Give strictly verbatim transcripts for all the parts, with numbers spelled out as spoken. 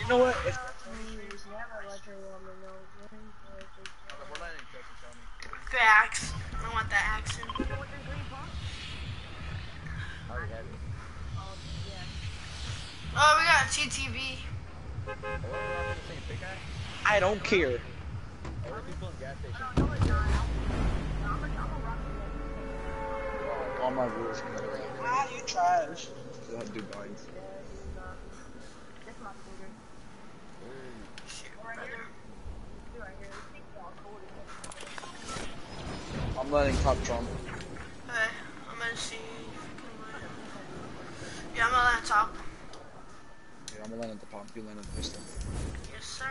You know what? It's The axe. I want that axe in. I already have it. Oh, we got a T T V. Oh, we're rocking the same pickaxe? I don't care. Oh, we're people in gas station. People in gas station. All my rules come around. Wow, you trash. You'll have to do binds. Shit, brother. I'm letting top Trump. Okay, I'm gonna see if you can let him. Yeah, I'm gonna let him top. Yeah, I'm gonna land at the pump. You land at the pistol. Yes, sir.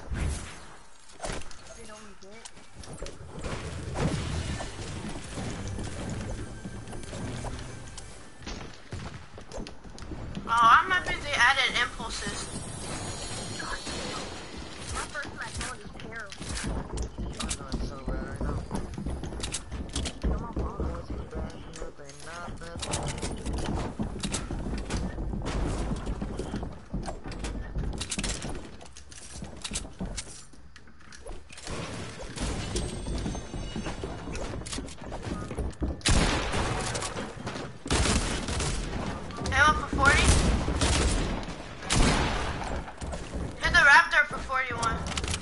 Oh, I'm happy they added impulses. My first match on is terrible. I know it's so bad right now. Come on, Paul. What's the bad? Nothing, not nothing. Ammo for forty. Hit the raptor for forty-one.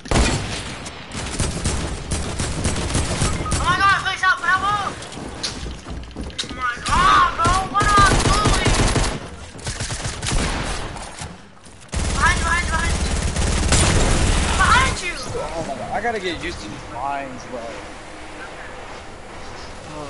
Oh my god, please help, help! Oh my god, bro, what am I doing? Behind you, behind you, behind you. Behind you! Oh my god, I gotta get used to these lines, bro. Oh.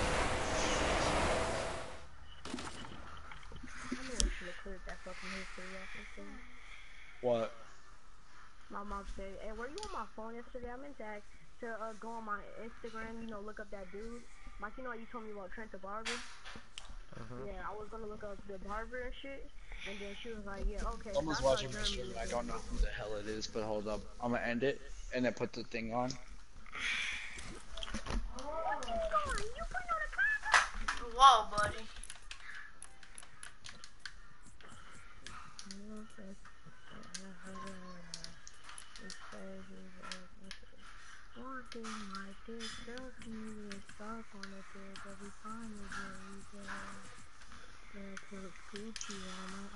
What? My mom said, hey, were you on my phone yesterday? I meant to ask to uh, go on my Instagram, you know, look up that dude. Like, you know, you told me about Trent the Barber? Uh-huh. Yeah, I was gonna look up the barber and shit. And then she was like, yeah, okay. Someone's so I watching started my stream and I Germany. don't know who the hell it is, but hold up. I'm gonna end it and then put the thing on. What is going? You putting on a condom? Whoa, buddy. Walking my dick, girl, me is stuck on a dick every time we get we get. Girl, put Gucci on my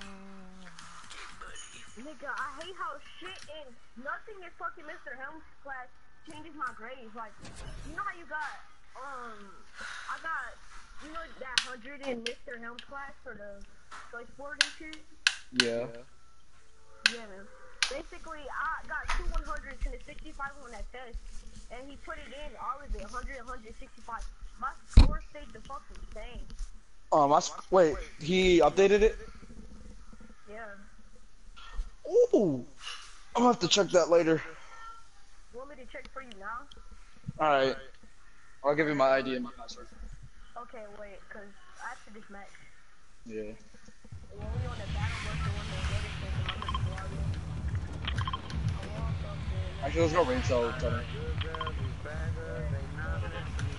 arm. Nigga, I hate how shit and nothing in fucking Mister Helm's class changes my grades. Like, you know how you got, um, I got, you know that hundred in Mister Helm's class for the choice board and shit? Yeah. Yeah, man. Basically, I got two one hundreds and a sixty-five on that test, and he put it in, all of it, one hundred, one sixty-five. My score stayed the fucking same. Um, I, wait, he updated it? Yeah. Ooh! I'll have to check that later. You want me to check for you now? Alright. I'll give you my I D and my password. Okay, wait, cause after this match, Yeah. when we on the battle bus, the one that get it, I'm gonna log in. I walk up there. Actually, let's go rain cell. Tell me. Good girls, these bad girls, they not listening.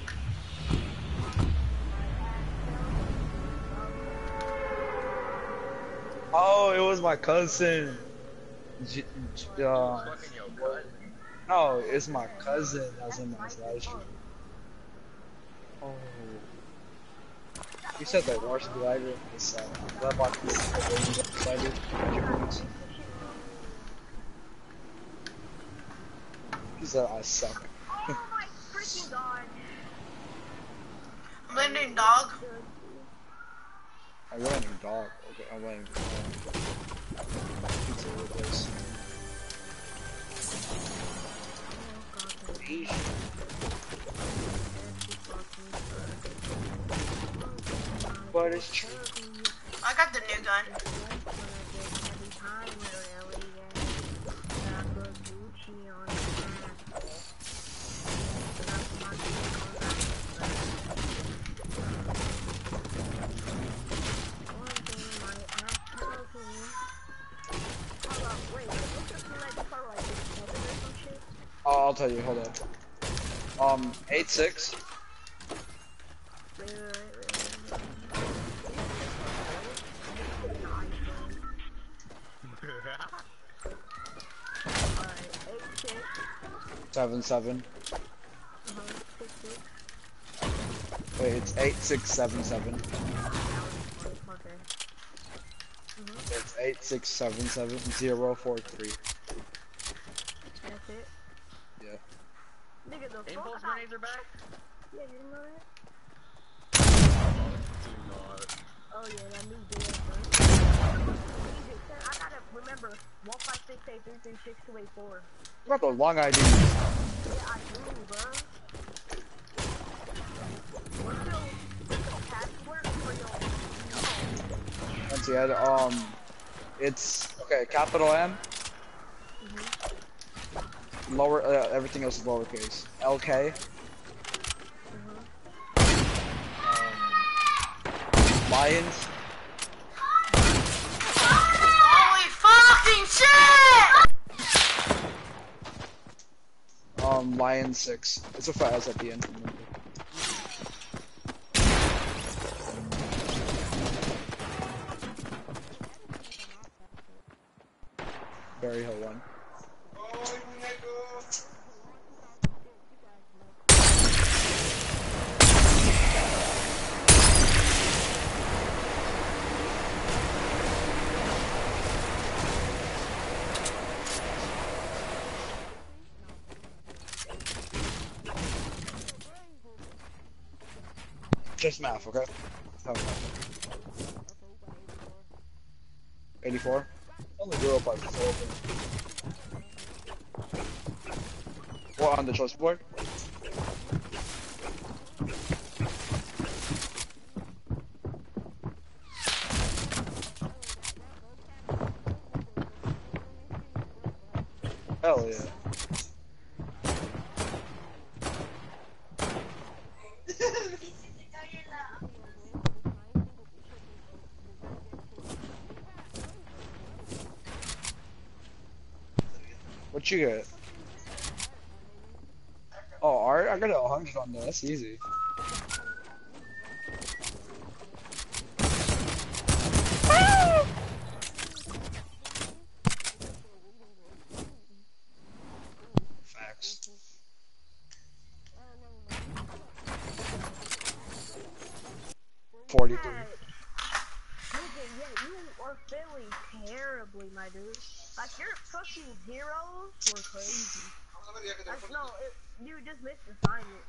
Oh, it was my cousin. J J uh, Fucking your cousin. no, it's my cousin that was in my live stream. Oh. You said the worst glider in this uh, web on this glider. He said I suck. Oh my freaking god. Blending dog. I'm running dog. Okay, I'm running dog. Pizza replace. But it's true. I got the new gun. Oh, I'll tell you. Hold on. Um, eight six. seven seven. Uh-huh. Six six. Wait, it's eight six seven seven. Okay. Mhm. It's eight six seven seven zero four three. That's it. Yeah. Nigga, the fuck? Impulse I got- grenades are back? Yeah, you didn't know that? Do not. Oh yeah, that new deal, bro. I gotta remember one five six eight three three six two eight four. You got those long I Ds. Yeah, I do, bro. What's your, what's your password for your? Once you had um, it's okay. Capital M, Mhm. lower. Uh, everything else is lowercase. L K. Um, Lions. Holy fucking shit! Um, Lion six. It's a fast at the end. Remember. Berry Hill one. Just math, okay? Tell me math. eighty-four? Only zero plus open. What on the choice board? Hell yeah. What you get? Oh, art? I got a hundred on there. That's easy. Facts. forty-three. Nigga, yeah, you are failing terribly, my dude. Like, your fucking heroes were crazy. Like, no, it, you just missed assignment.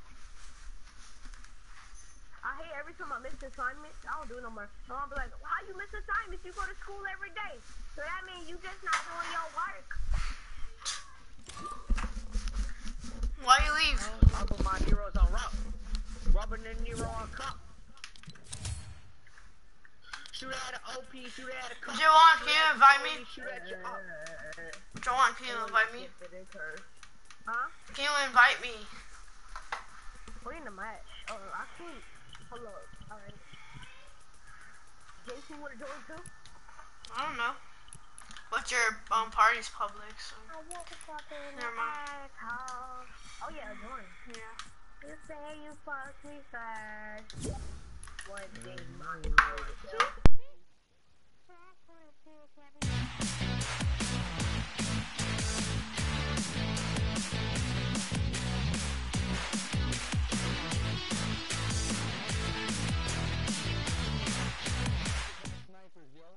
I hate every time I miss assignments. I don't do it no more. My mom be like, "Why you miss assignments? You go to school every day. So that means you just not doing your work." Why you leave? I put my heroes on rock. Rubbing the Nero on cup. Shoot at an O P, shoot at a cup. Joanne, can you invite me? Shoot at your up. Joanne, can you invite me? Huh? Can you invite me? We're in the match. Oh, I can't. Hold up. Alright. Jason wanna join too? I don't know. But your um party's public, so I want to fuck in never the mind. asshole. Oh yeah, join. Yeah. You say you fuck me fast. One day, my heart. Snipers, yo.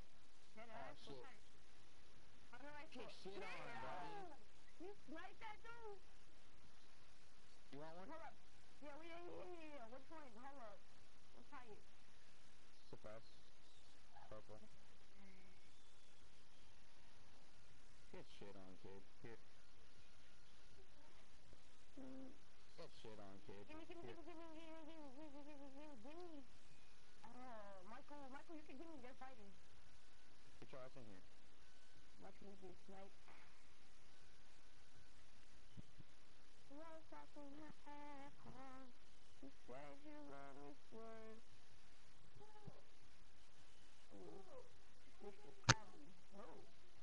Get shit on, buddy. You like that dude? You want one? Hold up. Yeah, we yeah, yeah, yeah, yeah. Which one? Hold up. What's height? Suppress. Purple. Get shit on, kid. Here. Get shit on, kid. Gimme, gimme, Here. gimme, gimme, gimme, gimme, gimme, gimme, gimme, gimme. Oh, Michael, Michael, you can give me. They're fighting. Get your ass in here. Watch me get sniped. What's fucking happened? You said you love me first. Mister Collins. Oh.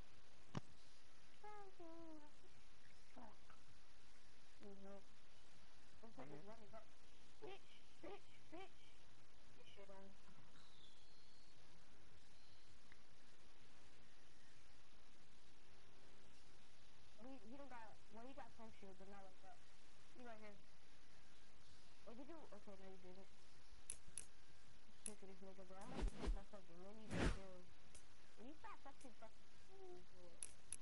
Fuck. Mm-hmm. Looks like he's running up. Bitch, bitch, bitch. Get shit on. We, he don't got, well, he got some shield, but not like that. okay, no you didn't. Sick of this nigga, bro. I'm gonna take my fucking mini kill. Will you stop fucking fucking ooh, boy.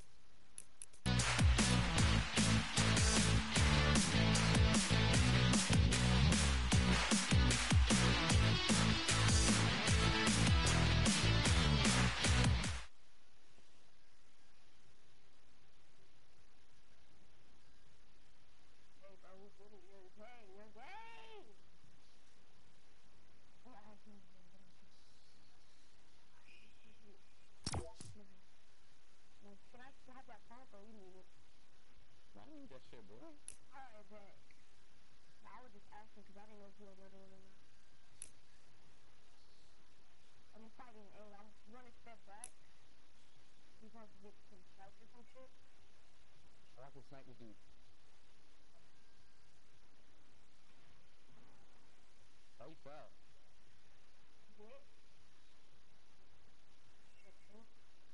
Hey, bro, we did it. You're gay. You're gay. I'm not asking you. Like, can I have that pump or you need it? I don't need that shit, boy. Alright, bet. I was just asking because I didn't know if you had another one or not. I'm fighting A. I'm gonna step back. We're supposed to get some snipers and shit. I like to snipe this dude. Oh, he fell. What? Shit, too.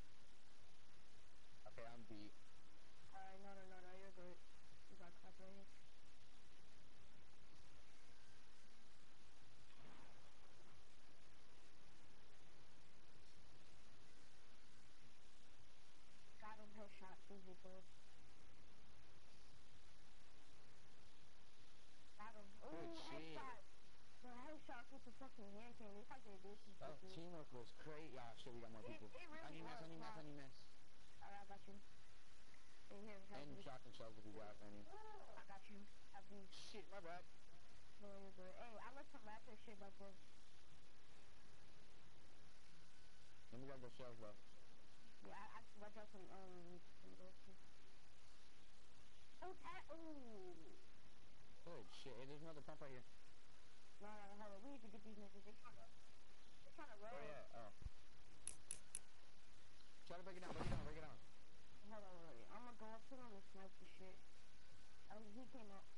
Okay, I'm beat. Alright, no, no, no, no, you're good. You got clap right here. Got him headshot, easy, bro. Got him. Good Ooh, shit. headshot. The headshots with the fucking hand cannon. It's like they do some That fucking... teamwork was crazy. Ah, shit, we got more It, people. it really I need mess, was. I need mess, I need mess. Alright, I got you. Hey, here, have And these. shotgun shells if you got any. I got you. Have these. Shit, my bad. No, you're good. Hey, I left some raptor shit back there. Let me grab those shells, bro. Yeah, I, I, I got some, um, some of those too. Oh, that, ooh. Good shit. Hey, there's another pump right here. No, no, no, hold on. We need to get these niggas. They trying to, they trying to roll. Oh, yeah. Oh. Try to break it down, break it down, break it down. Hold on, wait, wait. I'm gonna go up to them and snipe the shit. Oh, he came up.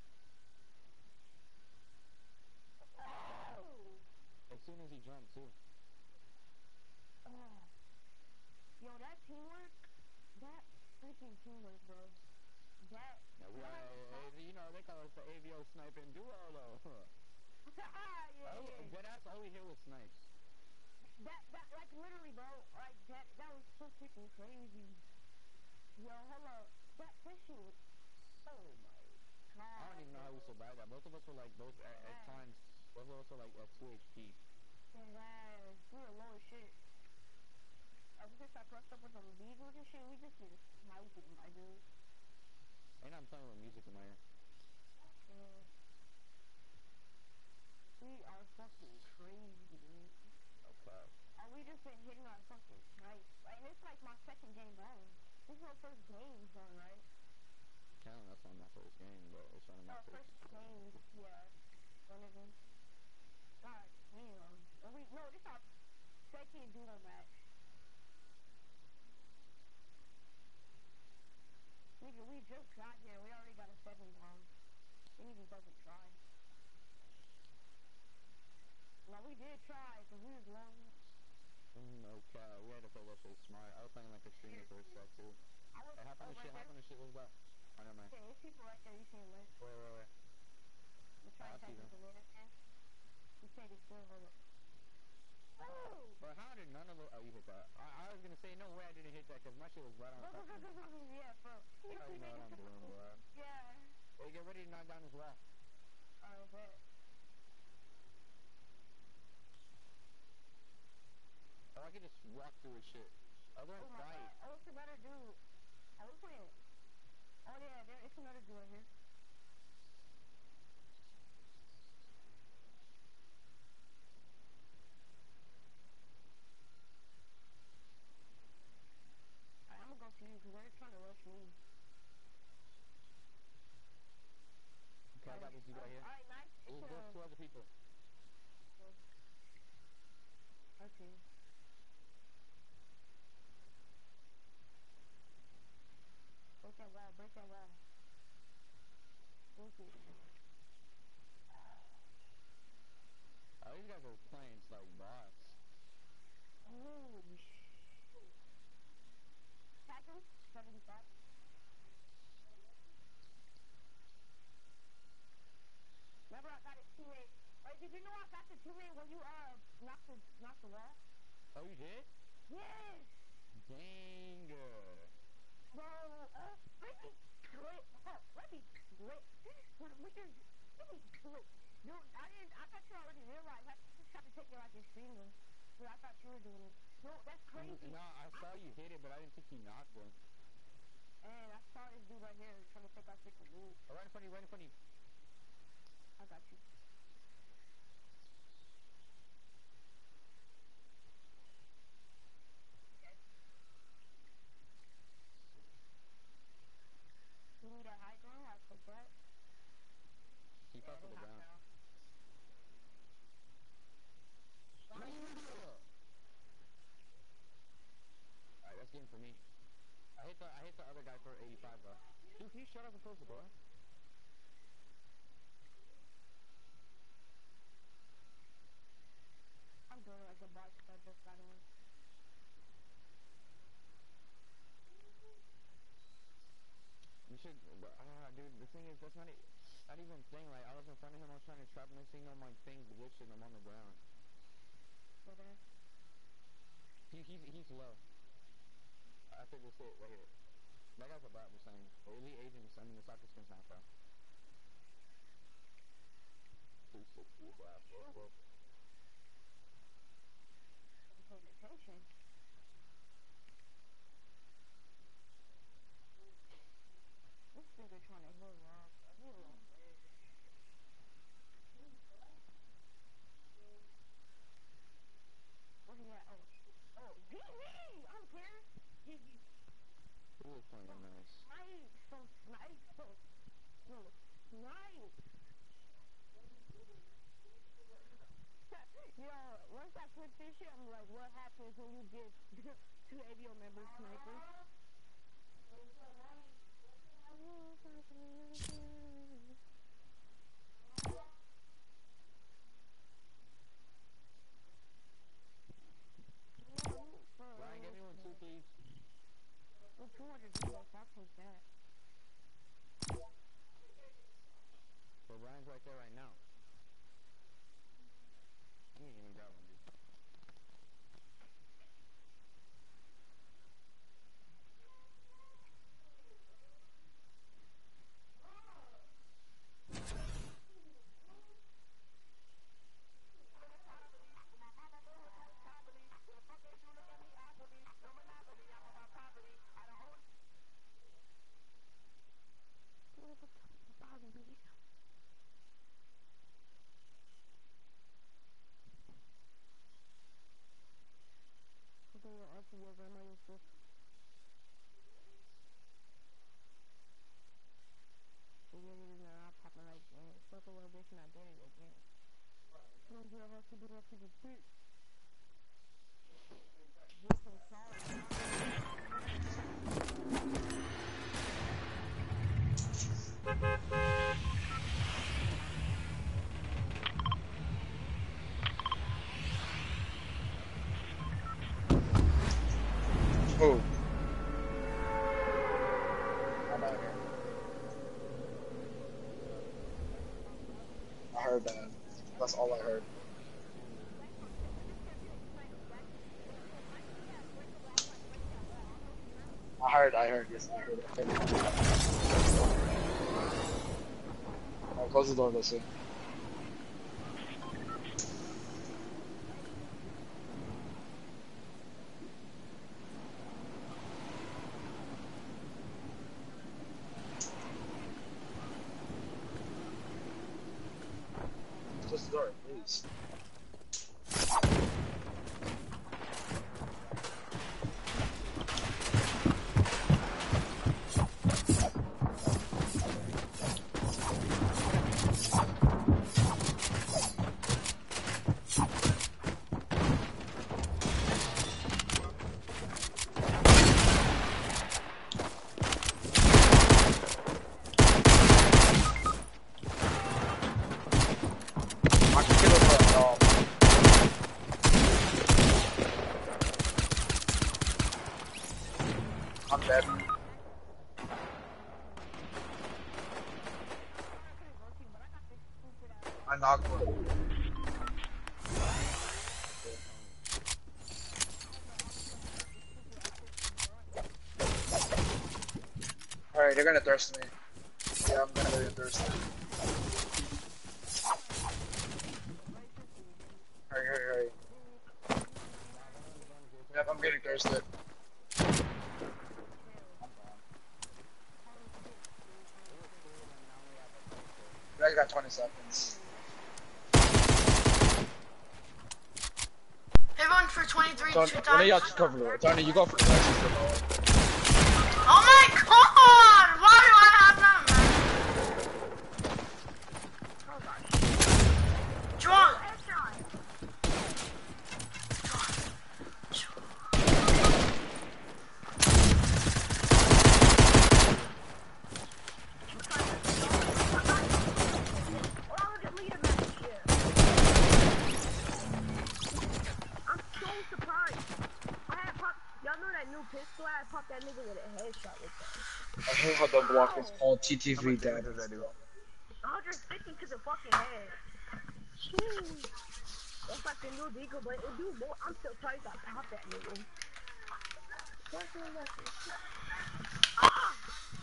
Oh! As soon as he jumped, too. Oh. Yo, that teamwork, that freaking teamwork, bro. That, Yeah, we you know are, how uh, you know, they call us the Aveo sniping duo, though. yeah, Oh, yeah. that's all we hear was snipes. That, that, like, literally, bro, like, that, that was so freaking crazy. Yo, hold up. That, that shit was, oh my god. I don't even know how we survived that. Both of us were like, both at, at times, both of us were like at two H P. Yeah, we were low as shit. I was just, I pressed up with some beagles and shit, we just get sniping, my dude. And I'm playing with music in my ear. Yeah. We are fucking crazy, dude. Okay. And we just been hitting our fucking snipes. And it's like my second game on. This is my first game on, right? Telling that's not my first game, but it's one of my Oh, first. first game, yeah. One of them. God damn. And we, no, this is our second duo match. Nigga, we just got here. We already got a seven bomb. Didn't even fucking try. No, we did try, because we was long. Mm, okay, we had to play that shit smart. I was playing like extremely first set too. I was, Hey, hop on oh, the right shit, there. hop on the shit, what's up? I don't know. Okay, there's people right there. You see them, right? Wait, wait, wait. Let's try Oh, I and see tag them. this banana man. You say this still, hold up. Oh! But how did none of us... Oh, you hit that. I, I was gonna say, no way I didn't hit that, because my shit was right on Go, top go, go, of me. go, go, go. Yeah, bro. I If we already know make what it I'm to doing, the... bro. Yeah. Hey, get ready to knock down this wall. Alright, bet. Oh, I can just walk through his shit. Oh, they're in Oh my fight. god. Oh, it's another dude. Oh, we're playing. Oh yeah, there, it's another dude right here. Alright, I'm gonna go to you because they're trying to rush me. Okay, I got this dude right here. Alright, nice. Oh, It's, there's uh, two other people. okay. Break that wall, break that wall. Break it. Oh, these guys are playing like bots. Holy shit. Tag him. seventy-five. Remember, I got his teammate. Wait, did you know I got the teammate when you uh knocked the knocked the wall? Oh, you did? Yes. Dang. Bro, uh, let me click. Oh, let me click. What, what is? Let me click. Dude, I didn't. I thought you already realized. I just tried to take it like your finger, but I thought you were doing it. No, that's crazy. No, I saw you hit it, but I didn't think you knocked him. And I saw this dude right here trying to take our freaking loot. Oh, right in front of you, right in front of you. I got you. You need a high ground? I'll take that. Keep Yeah, up to they the hot ground. ground. Alright, that's game for me. I hit the I hit the other guy for eighty-five though. Dude, can you shut up and close the door? I'm doing like a box that just got in. You should, ah, dude. The thing is, that's not, e- not even a thing. Like, I was in front of him. I was trying to trap him. Next thing you know, my thing glitched and I'm on the ground. But, uh, He, he's he's low. After this hit right here. That guy's a bot. I'm saying. The elite agent. I mean, the soccer skin's half out. two sixty blast. Whoop, whoop. I'm paying attention. This nigga trying to hit rock. I hit rock. Where he at? Oh, oh, G G! I don't care. G G. Who is playing nice? Snipe, so snipe, so, so snipe. Yo, once I put this shit, I'm like, what happens when you give two Aveo members snipers? Ryan, get me one too, please. Well, two hundred V-Bucks, I'll take that. But Ryan's right there right now. He ain't even got one, dude. What the fuck, me? Okay, your auntie, your grandma, your sis. So yeah, it is not popping like that. Fuck a little bitch and I did it again. Don't do that to be that to the bitch. Bitch, I'm sorry. Oh. I'm out here. I heard that. That's all I heard. I heard, I heard, yes, I heard it. Alright, close the door, listen. Close the door, please. I can kill it, but um, I'm dead. I knocked one. Hurry, they're gonna thirst me. Yeah, I'm gonna go get thirsty. Hurry, hurry, hurry. Yep, I'm getting thirsty. You guys got twenty seconds. Everyone for twenty-three Tony, two one of times. y'all should cover it. Tony, you go for the thirsty. Oh my god! Why do I have them? John! Pistol, I popped that nigga with a headshot with that. I hate how the block is called T T V damage. does that do? one hundred fifty to the fucking head. Jeez. That's like the new deagle, but it do more. I'm still surprised I popped that nigga. Ah!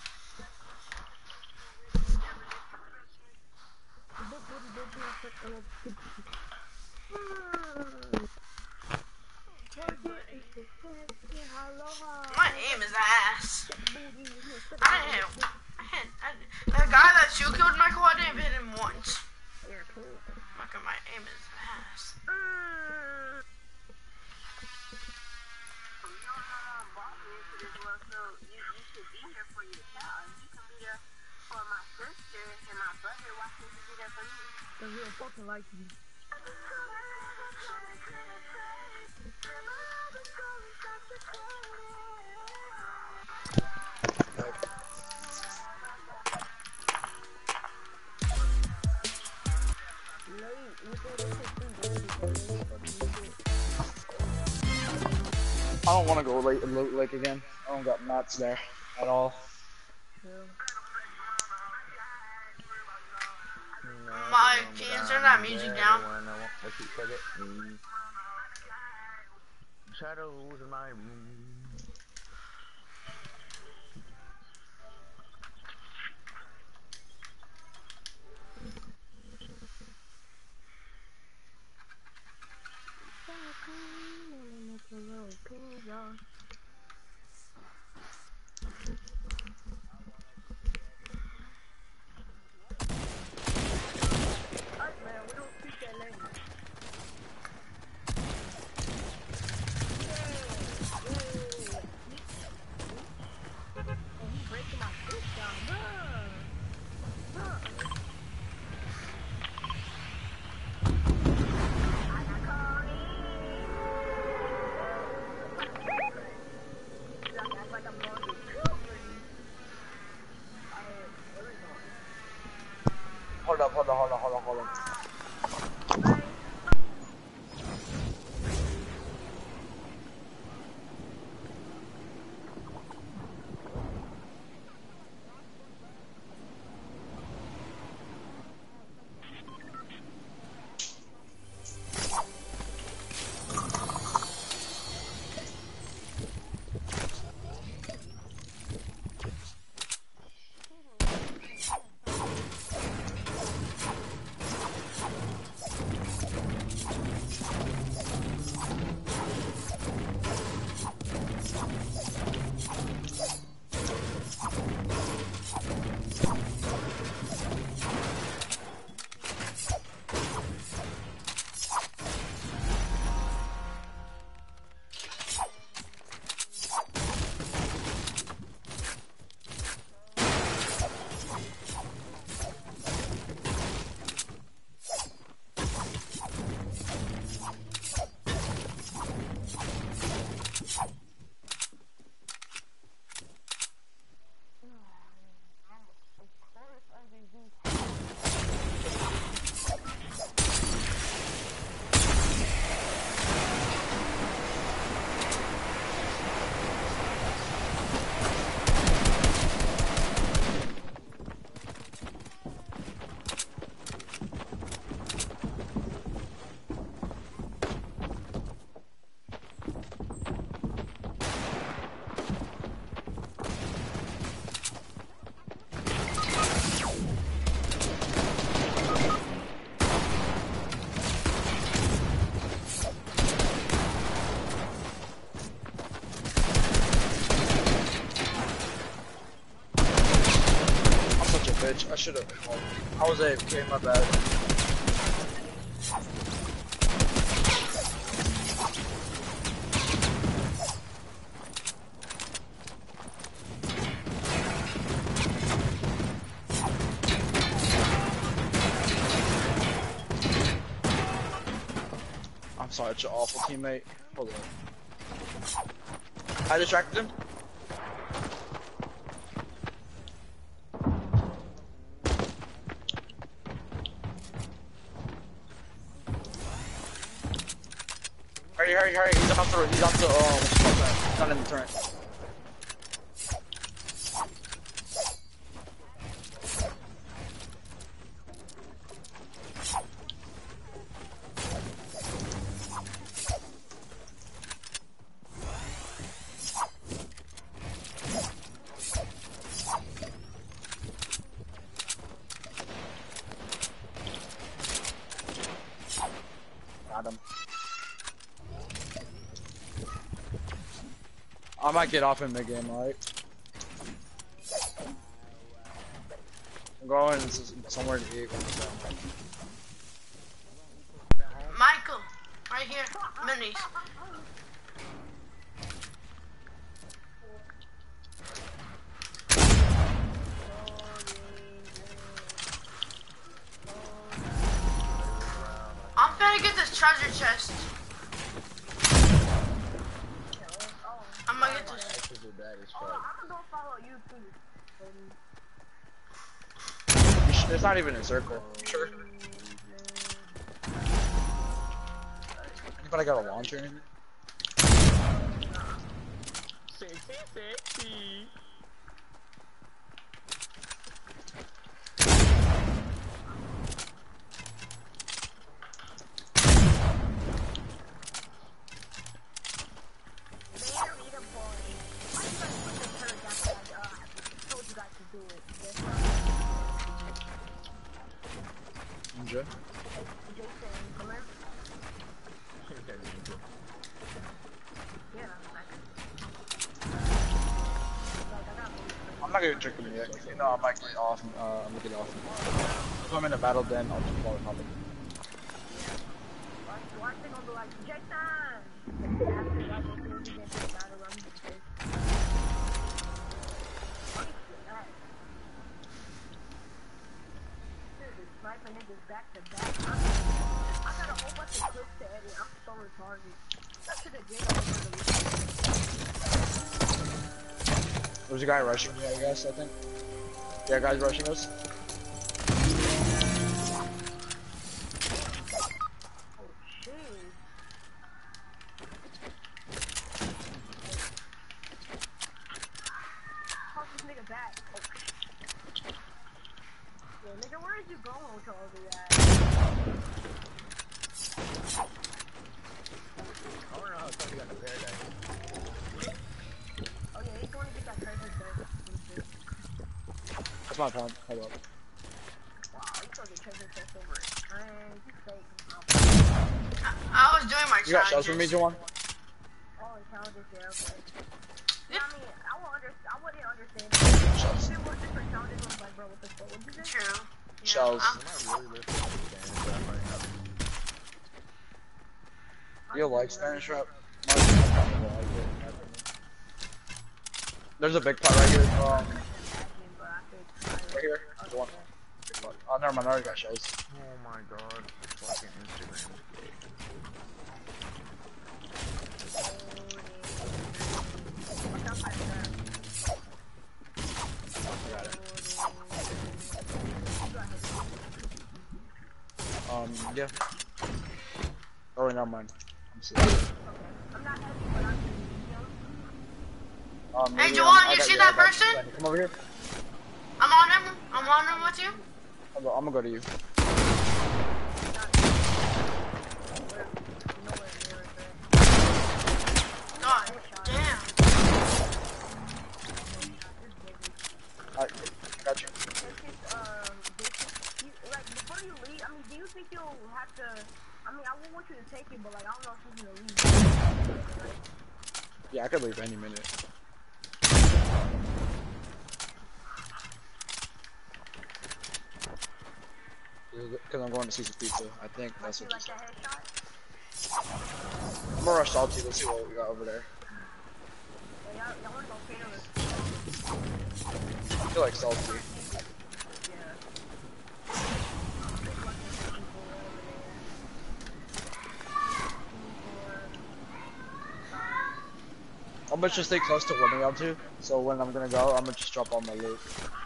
My aim is ass. I didn't. I hit. I, the guy that you killed, Michael, I didn't hit him once. Look at my aim is ass. Cause we don't fucking like you. I don't want to go late in Loot Lake again. I don't got mats there at all. My, can you turn that music down? Shadows in my room. should have. I was A F K, my bad. I'm such an awful teammate. Hold on. I distracted him. Hurry, hurry, hurry. He's off the, he's off the, uh, what's it called that? He's not in the turret. Got him. I might get off in mid game, alright? I'm going somewhere to eat. Michael, right here, minis. I'm gonna get this treasure chest. I'm gonna get this. Oh, I'm gonna go follow you too. You sh it's not even in a circle. Sure. Anybody got a launcher or anything? Sexy, sexy. Ninja. I'm not gonna trick him yet. You know, I might get off. Uh, I'm gonna get off. If I'm in a battle, then I'll just follow probably. Back to back. I got a whole bunch of clips to edit. I'm so retarded. I should have did all. There's a guy rushing me, I guess, I think. Yeah, guy's rushing us. Oh shit. Fuck this nigga back. Oh. Yeah, nigga, where is you going with all of that? I don't know how tough you got in paradise. Oh yeah, he's going to get that treasure chest. That's my point. Hold up. Wow, he's going to get treasure chest over it. Man, he's fake. I, I was doing my You got shells for me, challenges. Juwan? Oh, challenges, yeah, okay. Yeah. Yeah, I mean, I won't under, I wouldn't understand. Shells. If it wasn't for challenges, I'm like, bro, what the fuck would you do? True. Yeah, Shells. I'm- I'm not really listening to the game, but I might have. You like Spanish rap? There's a big pot right here. Um, right here. There's one. Big pot. Oh, never mind. I already got shells. Oh my god. Fucking Instagram is gay. Um, yeah. Oh, never mind. I'm serious. Um, Hey, maybe, Juwan, um, I you got see I that got person? Come over here. I'm on him. I'm on him with you. I'm gonna, I'm gonna go to you. God damn. Alright, got you. Like, before you leave, I mean, do you think you'll have to, I mean, I won't want you to take it, but like, I don't know if you're gonna leave. Yeah, I could leave any minute. Because I'm going to see some pizza. I think that's You what you like said. that headshot? I'm gonna rush salty. Let's see what we got over there. Yeah, y'all, y'all wanna go cater? I feel like salty. Yeah. I'm gonna just stay close to winning up to. So when I'm gonna go, I'm gonna just drop all my loot.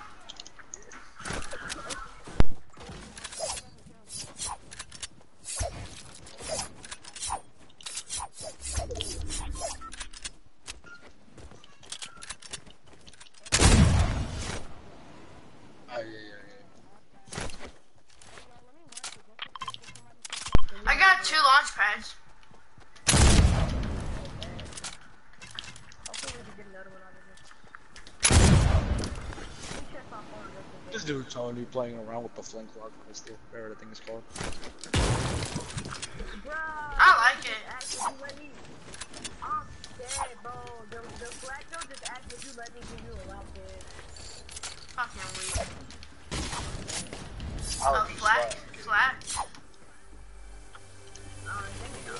Oh, yeah, yeah, yeah. I got two launch pads. This dude Tony playing around with the flintlock pistol, whatever the thing is called. I like it. I'm dead, bro. The, the flag though just asked if you let me give you a lot dead. Fucking weird. I Oh, would be flat? flat. Flat? Uh, thank you.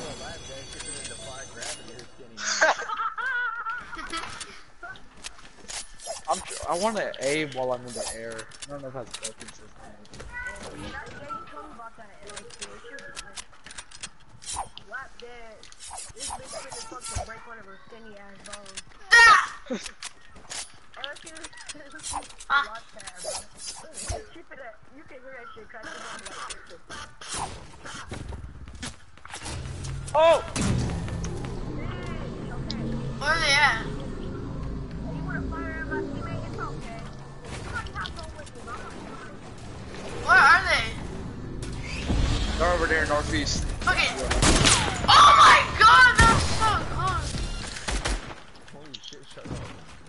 I'm tr I want to aim while I'm in the air. I don't know if that's broken system. Yeah, you told me about that. Like, it should be like, what dead? This bitch finna fucking break one of her skinny ass bones. Ah! Unless you, Ah. lost that, bro. She finna, you can hear that shit crashing on like, Oh! Where are they at? you wanna fire at my teammate? It's okay. Somebody hop on with me, bro. Where are they? They're over there northeast. Fucking. Oh my god, that was so close. Holy shit, shut up.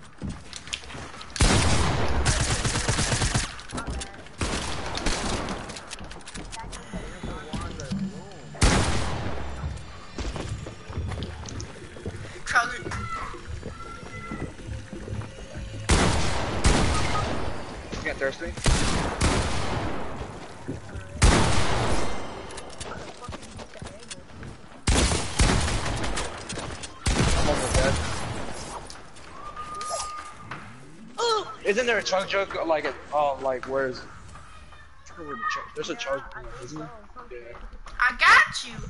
Chug it. You can't thirst me? I'm almost dead. Isn't there a chug jug like it? Oh, like where's? I forget where the chug. There's a chug, isn't there? Yeah. I got you.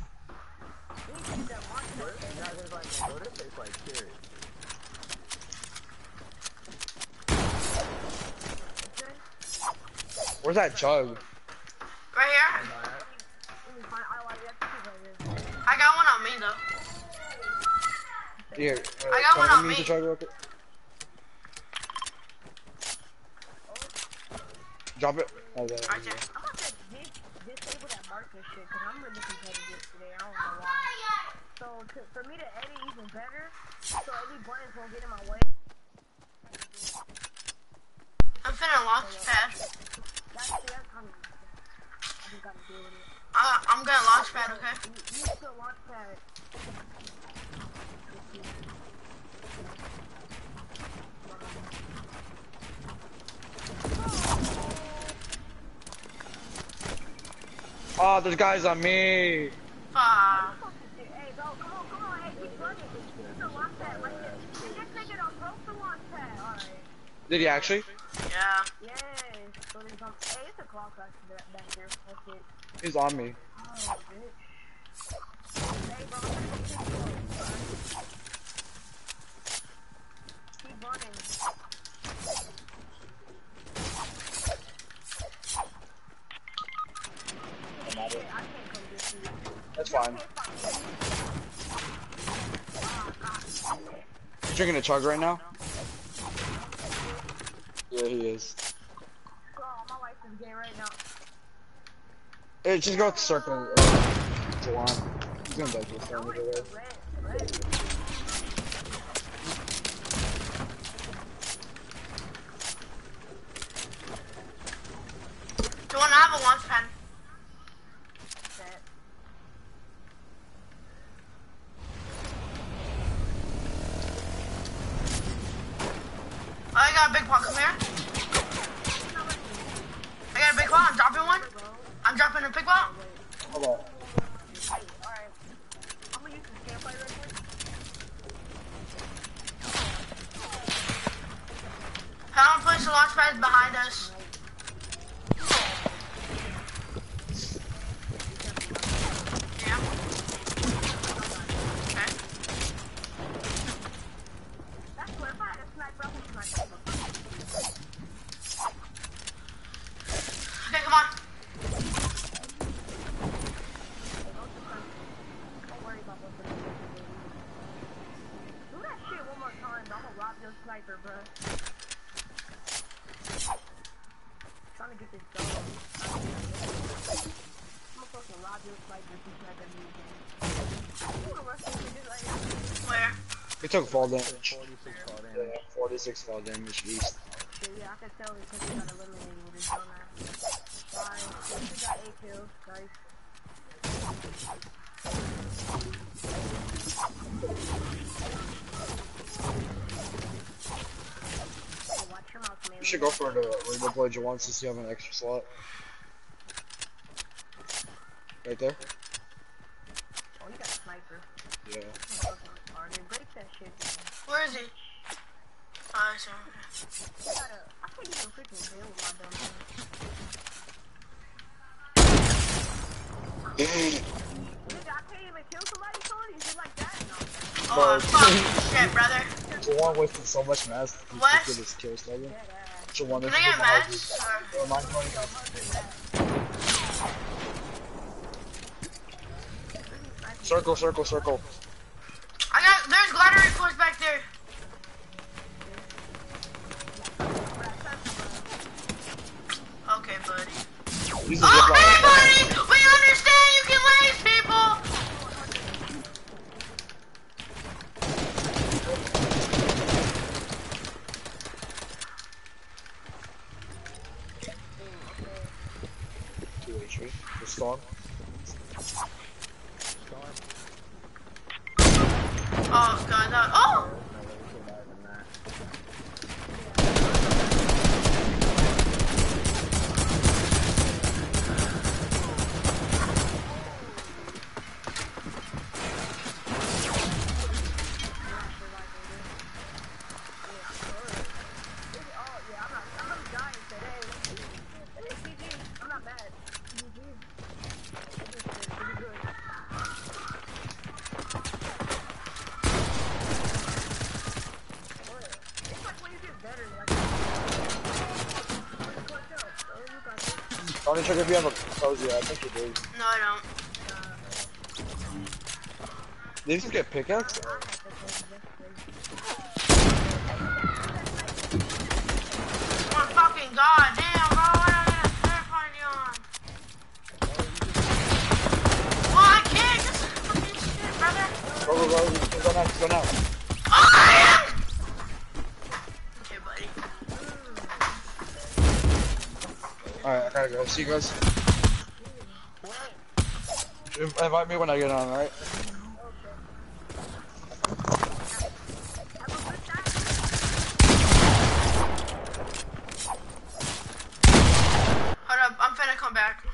Where's that chug? Right here. I got one on me though. Here. Uh, I got can one let on me use me. the chug real quick? Drop it. Oh, there. Right there. I'm about to dis disable that marker shit because I'm really competitive today. I don't know why. So to, for me to edit even better, so any buttons won't get in my way. I'm finna launch pad. That's that's kind of I just gotta deal with it. Uh, I'm gonna launch pad, okay? You, you still launch pad. Oh, there's guys on me. Ah. Hey, bro, come on, come on, hey, keep running. You still launch pad right there. And this nigga don't broke the launch pad. Alright. Did he actually? Yeah. Yes. So there's some, hey, it's a clock back back there. That's it. He's on me. Oh, bitch. Hey, bro, I'm gonna go pick you up. Keep running. I'm out of it. I can't come get you. That's fine. You drinking a chug right now? Yeah, he is. Oh, my life is gay right now. Hey, just go circle. Uh, Jawan. He's gonna die to this thing either way. Red, red. Do you wanna have a launch pad? That. Oh, I got a big pot. Come here. I got a big pot. I'm dropping one. I'm mouse pad's behind us. Yeah. Okay. That's what if I had a sniper, I would snipe him. Okay, come on. Don't worry about what's going on. Do that shit one more time, I'm gonna rob your sniper, bro. Trying to get this dog. I'm gonna fucking rob your sniper if you snipe at me again. You wanna rush this nigga like that? Where? We took fall damage. forty-six fall Yeah, damage. forty-six fall damage east. Shit, yeah, I can tell because he got eliminated with his dumbass. Fine, he got eight kills, nice. Hey, watch your mouth, man. You should go for the rainbow blade you want since you have an extra slot. Right there? Oh, you got a sniper. Yeah. I'm fucking retarded. Break that shit, man. Where is he? Oh, I see him. I gotta, I can't even freaking kill with my dumb ass. Nigga, I can't even kill somebody, Tony? Is it like that? No. Oh, fuck. Shit, brother. Jawan wasted so much mass to What? get his kill started. Dead ass. Jawan, Can this I is get the meds? houses. Or- Oh, mine's going up. Circle, circle, circle. I got, there's glider recoils back there. Okay, buddy. Use the Oh, zipline. hey, buddy! We understand you can lace people! Two H P. The storm. Oh, God, that, oh! Tony, check if you have a cozy. I think you do. No, I don't. Did you just get pickaxe? Oh my fucking god, damn, bro, what am I gonna start find you on? Well, I can't, this is fucking shit, brother. Go, go, go. Go now, go now. Oh, I am! Okay, buddy. Alright, I gotta go. See you guys. Invite me when I get on, alright? Hold up, I'm finna come back.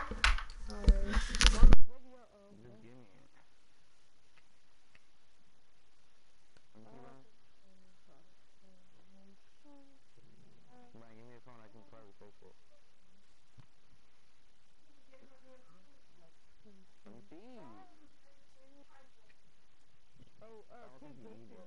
Ryan, give me your phone, I can probably fix it. Let me see. Oh, uh, I don't think you need it.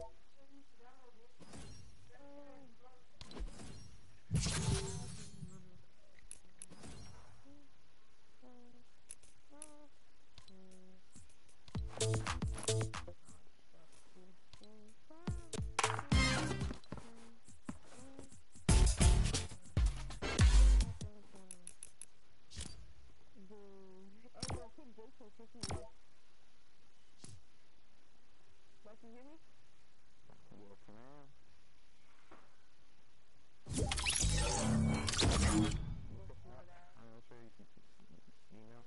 What, you hear me? Yes, ma'am. I'm not sure you can email.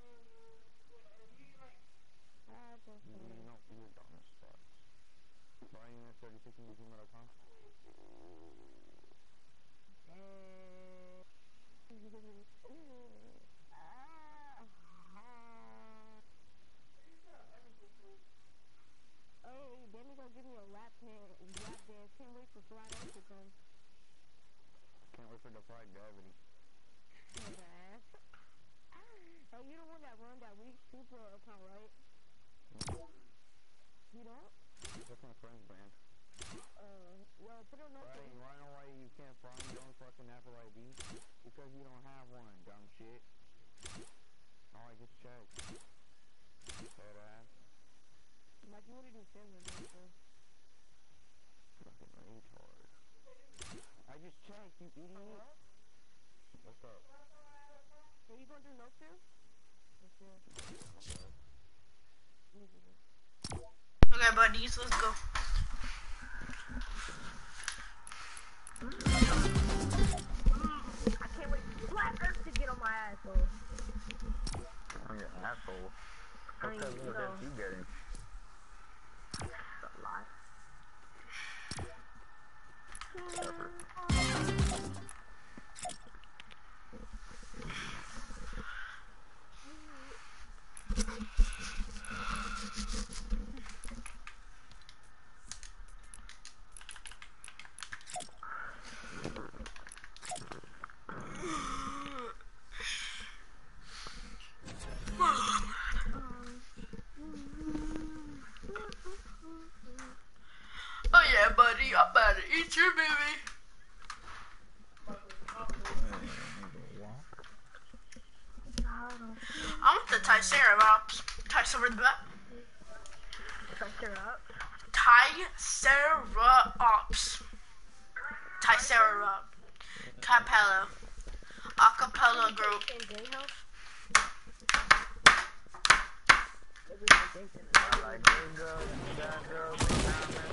You know, you're dumb as fuck. Brian thirty-six at gmail dot com. Oh, then they gonna give me a lap dance. Lap dance. Can't wait for Friday to come. Can't wait for the fried gravity. Man. Hey, you the one that run that weak super account, right? You don't? That's my friend's brand. Uh, well, put it on Right, you wanna know why you can't find your own fucking Apple I D? Because you don't have one, dumb shit. Oh, I just checked. Dead ass. Like, you wanna do Finland, so. Fucking retard. I just checked, you idiot. What's up? Are you gonna do no too? Let's do it. Okay, buddies, let's go. I can't wait for Black Earth to get on my asshole. On your asshole? I What mean, cousin you was know, that you getting? a lot. Oh yeah, buddy, I'm about to eat your baby. I want the Triceratops. Triceratops. Triceratops. Triceratops. Triceratops. Capella. Acapella group. I like big girls, bad girls, big diamonds.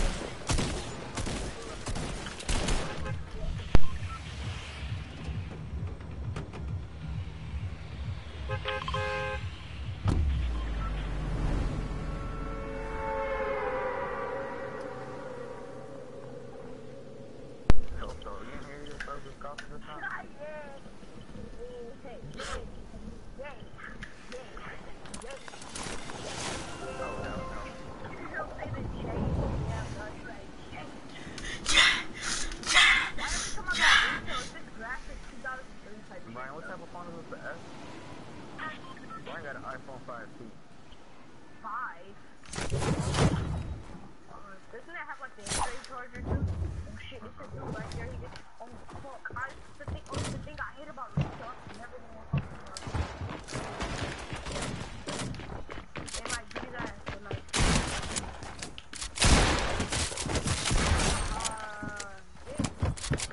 So, so, you didn't hear yourself just coughing this time? Brian, what type of phone is this, the S? Brian got an iPhone five too. Five? Uh, doesn't it have like the Android charger too? Oh shit, it's a dude right there. He just, oh fuck. I, the thing, oh, the thing I hate about retail, I never know what fucking they might do that, but like, uh, this, this,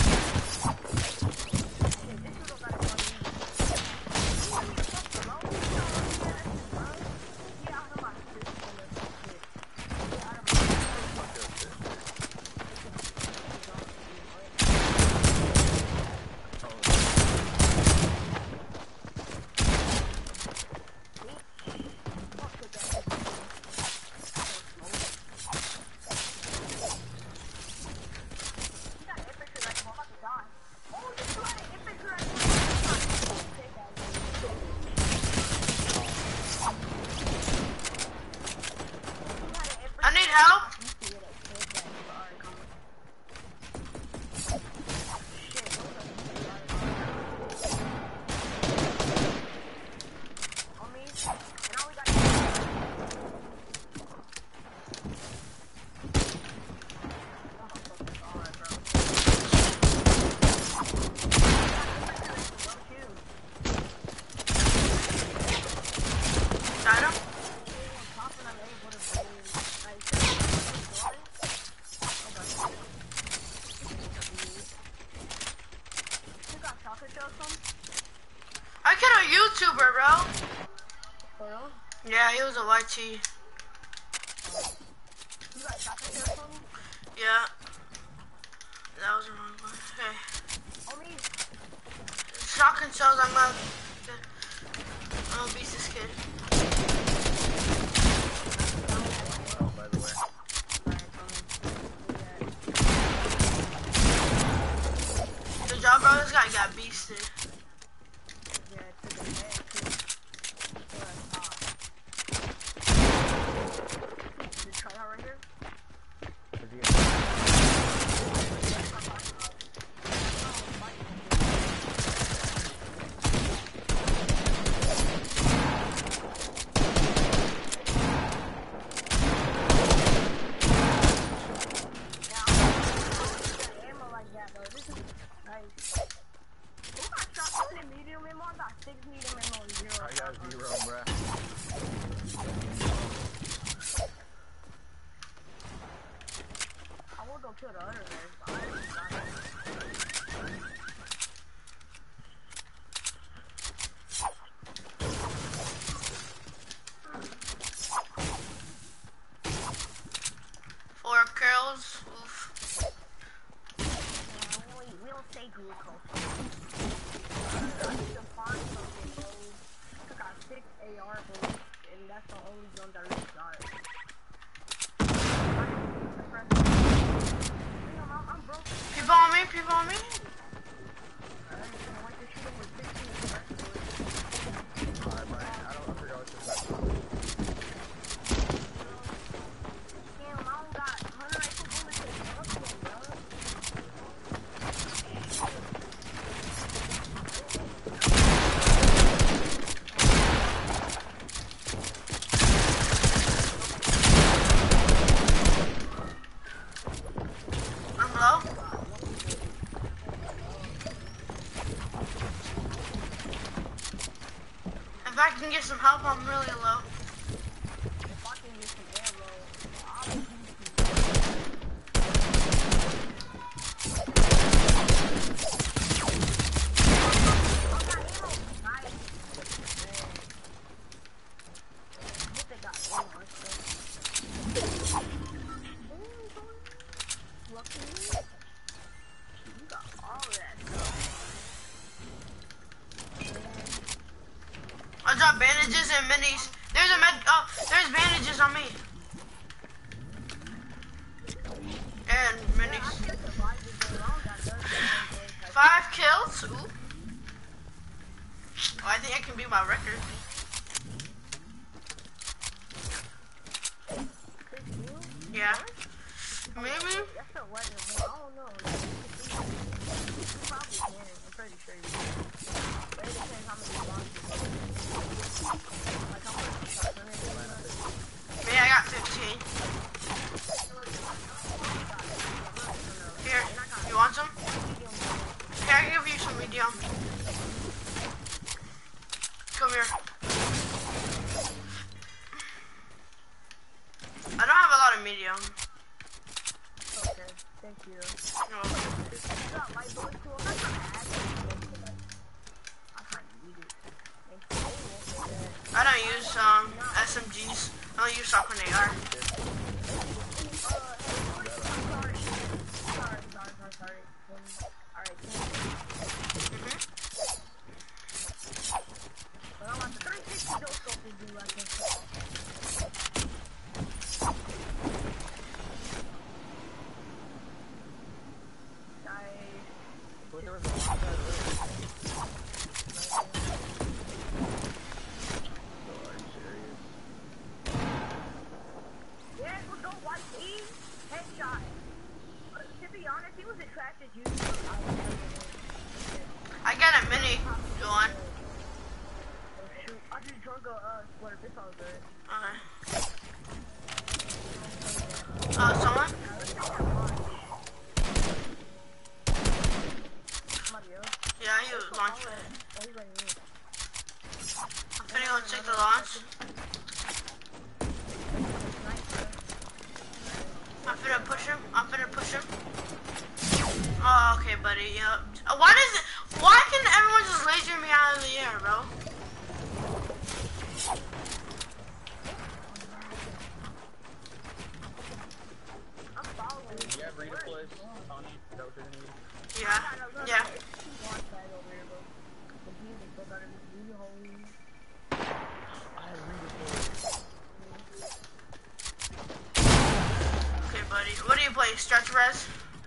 shit, this dude don't got it on me. You want me to fuck the low? You know what I'm saying? Yeah, I know my shit. Yeah, I don't know. I need help. Got him. I get a YouTuber, bro. Yeah, he was a Y T. Yeah. That was the wrong one. Okay. Shotgun shells, I'm gonna, I'm gonna beat this kid. By the way. Good job, bro. This guy got beasted. other res, but I already got it. Four kills. Oof. Yeah, we, we don't stay glucose. I need to find something, bro. I got six A R bullets, and that's the only gun that I really got. Damn, I'm, I'm broke. People on me, people on me. Alright, I want to shoot him with sixteen bullets. Alright, Brian, I don't I forgot what you said. Damn, I don't got one hundred rifle bullets in the fucking, bro. I'm low. If I can get some help, I'm really low. If I can get some ammo, I'll be I dropped bandages and minis. There's a med. Oh, there's bandages on me. And minis. Five kills. Ooh. Oh, I think I can beat my record. Yeah. Maybe. That's a weapon. I don't know. You probably can. I'm pretty sure you can. But it depends how many blocks you get. Like how much shots are in it. Yeah, I got fifteen. Here, you want some? Here, I can give you some medium. Come here. I don't have a lot of medium. Okay, thank you. No. You got light bullets too? I'm not trying to add anything, but I kind of need it. Thank you. I don't use um S M Gs. I only use shotgun A R. Uh, sorry. Sorry, sorry, sorry, sorry. Alright, thank you. Mhm. But I want the three sixty no scope to do like this. But there was a lot of Yeah, let's go white E. Headshot. Uh, to be honest, he was as trash as you. I got a mini going. Oh shoot, I just drunk a uh, sweater. This all good. Okay. Uh, someone? Now, let's take that launch. Somebody else? Yeah, he was launching it. Oh, he's right here. I'm finna go check the launch. I'm finna push him. I'm finna push him. Oh, okay, buddy. Yep. Uh, why does it? Why can everyone just laser me out of the air, bro? I'm following you. You have redeploys, Tony? Is that what you're gonna use? Yeah. Yeah. I have redeploys. Okay, buddy. What do you play? Stretch res?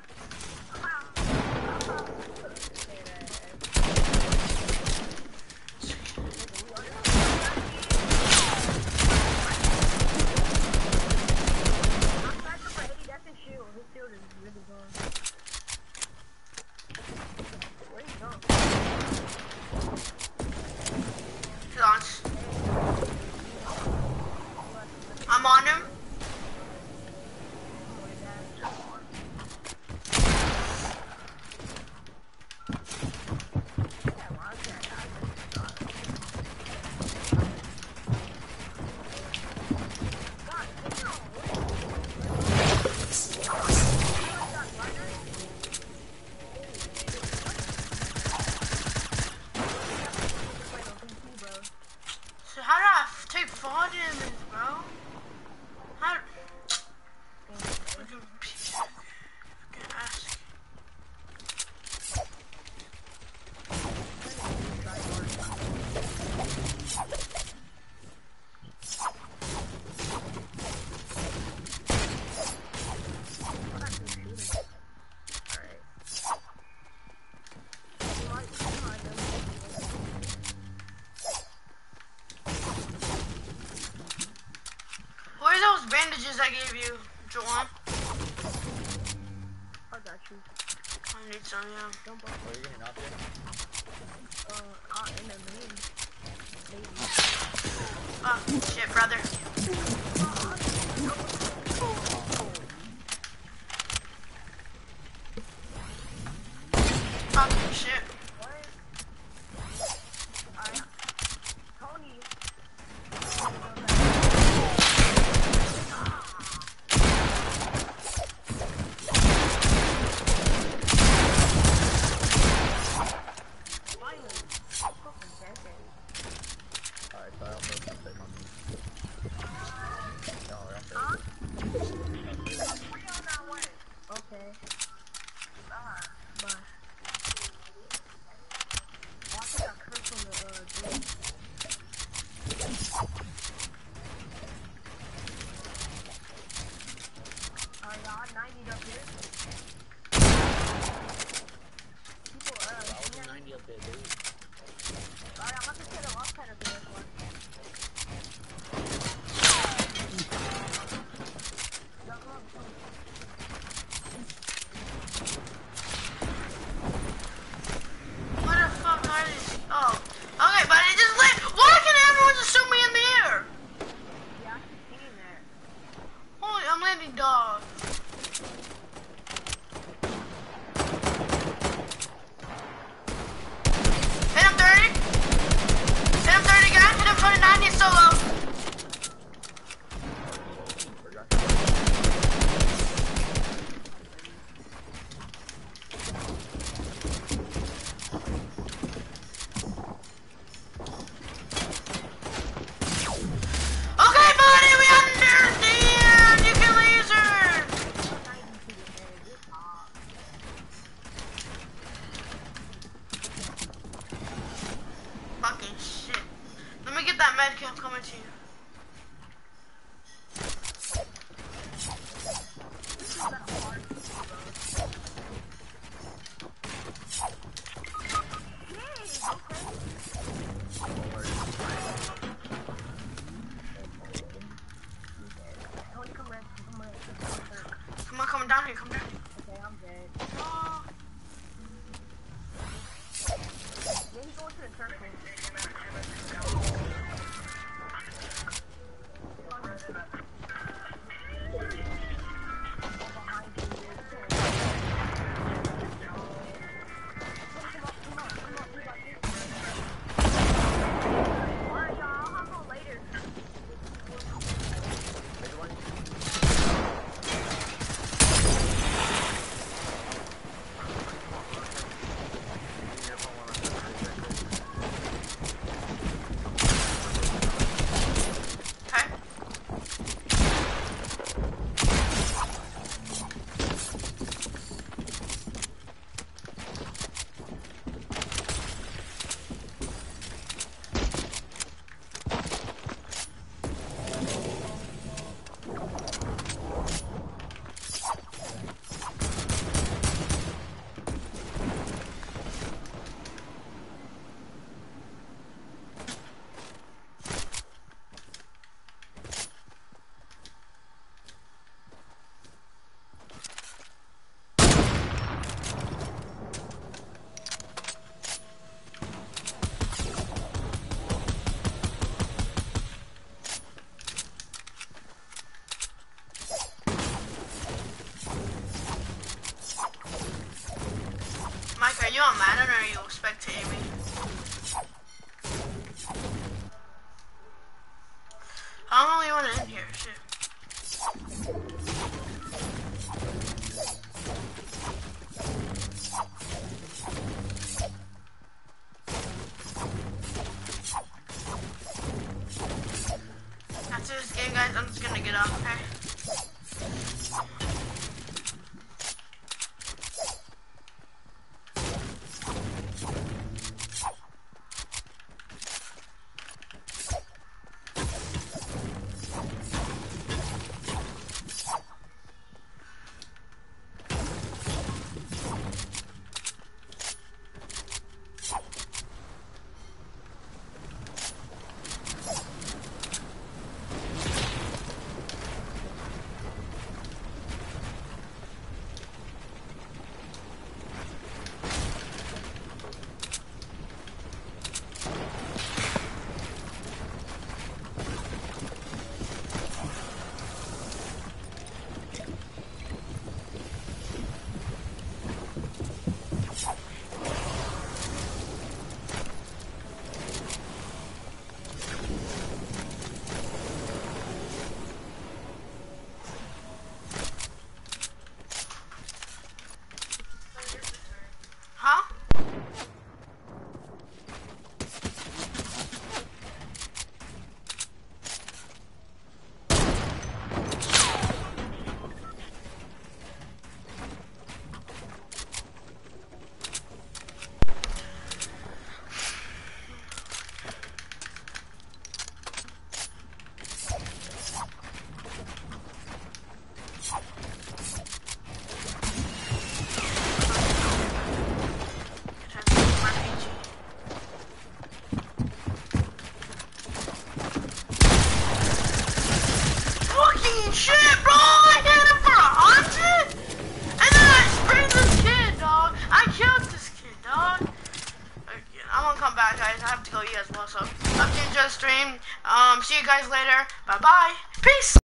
Launch. I'm on him. I gave you, Joanne. I got you. I need some, yeah. Don't bother. Where are you getting out there? Uh, out in the main. Maybe. Oh, shit, brother. Fucking shit. What? I, Tony. Finally. Fucking decade. Alright, so I also have to take on me. No, that's it. Huh? We're on our way. Okay. Ah, bye. Oh, I think I cursed on the, uh, dude. Alright, y'all, ninety up here. People, uh, I was yeah. ninety up there, dude. Alright, I'm about to set a lock pad up there. One. Y'all come on, come on. What the fuck are these? Oh. Okay, but it just lit. Why can everyone just shoot me in the air? Yeah, I keep seeing that. Holy, I'm landing dog. Hit him thirty. Hit him thirty again. Hit him twenty-nine. He's solo. Okay, buddy, we understand. You can laser. ninety to the head. It's hot. Fucking shit. Let me get that med kit. I'm coming to you. This is not hard to do, bro. Yay, okay. Tony, come red. Come red. Come on, come down here. Come down. Okay, I'm dead. Oh. Yeah, he's going to the circle. Behind you. Come on, come on, come on, we got this. Alright, y'all, I'll hop on later. Okay. Mike, are you on Madden or are you spectating me? I'm the only one in here. Shit. After this game, guys, I'm just gonna get off, okay? fucking shit, bro! I hit him for a hundred? And then I sprayed this kid, dog. I killed this kid, dog. Again, I'm gonna come back, guys. I have to go eat as well, so hope you enjoyed the stream. Um, see you guys later. Bye-bye. Peace!